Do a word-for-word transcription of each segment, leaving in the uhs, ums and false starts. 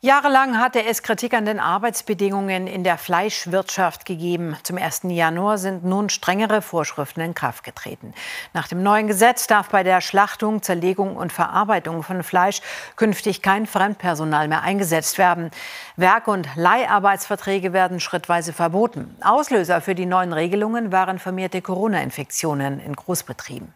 Jahrelang hatte es Kritik an den Arbeitsbedingungen in der Fleischwirtschaft gegeben. Zum ersten Januar sind nun strengere Vorschriften in Kraft getreten. Nach dem neuen Gesetz darf bei der Schlachtung, Zerlegung und Verarbeitung von Fleisch künftig kein Fremdpersonal mehr eingesetzt werden. Werk- und Leiharbeitsverträge werden schrittweise verboten. Auslöser für die neuen Regelungen waren vermehrte Corona-Infektionen in Großbetrieben.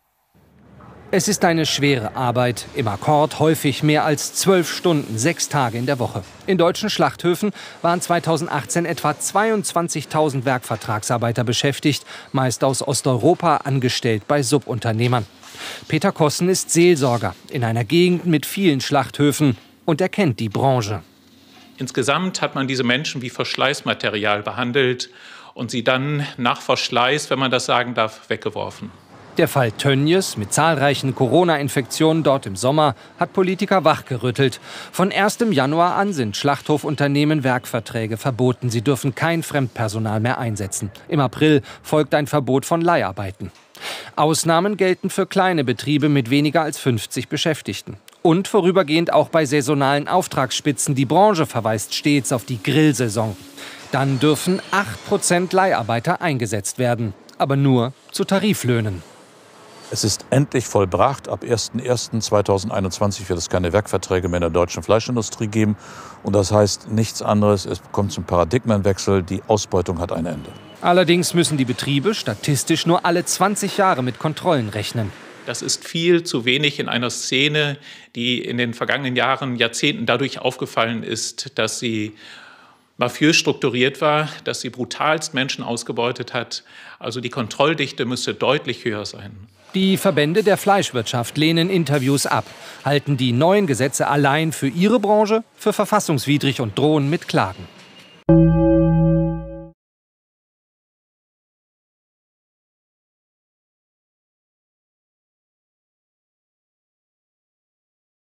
Es ist eine schwere Arbeit, im Akkord häufig mehr als zwölf Stunden, sechs Tage in der Woche. In deutschen Schlachthöfen waren zweitausendachtzehn etwa zweiundzwanzigtausend Werkvertragsarbeiter beschäftigt, meist aus Osteuropa, angestellt bei Subunternehmern. Peter Kossen ist Seelsorger in einer Gegend mit vielen Schlachthöfen und er kennt die Branche. Insgesamt hat man diese Menschen wie Verschleißmaterial behandelt und sie dann nach Verschleiß, wenn man das sagen darf, weggeworfen. Der Fall Tönnies mit zahlreichen Corona-Infektionen dort im Sommer hat Politiker wachgerüttelt. Von erstem Januar an sind Schlachthofunternehmen Werkverträge verboten. Sie dürfen kein Fremdpersonal mehr einsetzen. Im April folgt ein Verbot von Leiharbeiten. Ausnahmen gelten für kleine Betriebe mit weniger als fünfzig Beschäftigten. Und vorübergehend auch bei saisonalen Auftragsspitzen. Die Branche verweist stets auf die Grillsaison. Dann dürfen acht Prozent Leiharbeiter eingesetzt werden. Aber nur zu Tariflöhnen. Es ist endlich vollbracht. Ab ersten ersten zweitausendeinundzwanzig wird es keine Werkverträge mehr in der deutschen Fleischindustrie geben. Und das heißt nichts anderes, es kommt zum Paradigmenwechsel. Die Ausbeutung hat ein Ende. Allerdings müssen die Betriebe statistisch nur alle zwanzig Jahre mit Kontrollen rechnen. Das ist viel zu wenig in einer Szene, die in den vergangenen Jahren, Jahrzehnten dadurch aufgefallen ist, dass sie mafiös strukturiert war, dass sie brutalst Menschen ausgebeutet hat. Also die Kontrolldichte müsste deutlich höher sein. Die Verbände der Fleischwirtschaft lehnen Interviews ab, halten die neuen Gesetze allein für ihre Branche für verfassungswidrig und drohen mit Klagen.